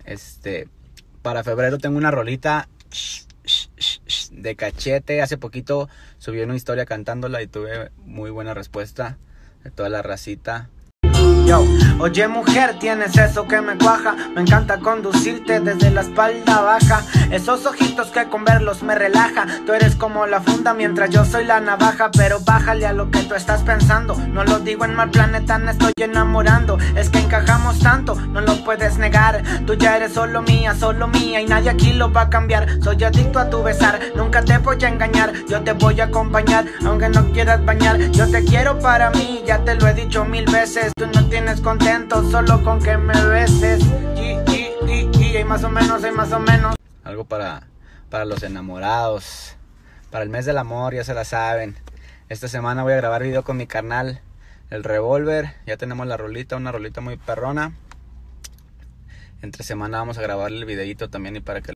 Para febrero tengo una rolita de Cachete. Hace poquito subí una historia cantándola y tuve muy buena respuesta de toda la racita. Yo, oye mujer, tienes eso que me cuaja. Me encanta conducirte desde la espalda baja. Esos ojitos que con verlos me relaja. Tú eres como la funda mientras yo soy la navaja. Pero bájale a lo que tú estás pensando. No lo digo en mal planeta, me estoy enamorando. Es que encajamos tanto, no lo puedes negar. Tú ya eres solo mía y nadie aquí lo va a cambiar. Soy adicto a tu besar, nunca te voy a engañar. Yo te voy a acompañar, aunque no quieras bañar. Yo te quiero para mí, ya te lo he dicho 1000 veces. Tú no tienes contento solo con que me beses. Hay más o menos. Algo para los enamorados, para el mes del amor, ya se la saben. Esta semana voy a grabar video con mi carnal, el Revolver. Ya tenemos la rolita, una rolita muy perrona. Entre semana vamos a grabarle el videito también y para que